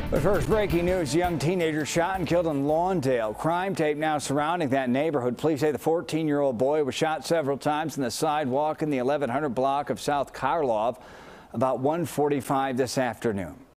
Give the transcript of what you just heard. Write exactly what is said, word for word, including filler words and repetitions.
But first, breaking news, a young teenager shot and killed in Lawndale. Crime tape now surrounding that neighborhood. Police say the fourteen-year-old boy was shot several times in the sidewalk in the eleven hundred block of South Karlov about one forty-five this afternoon.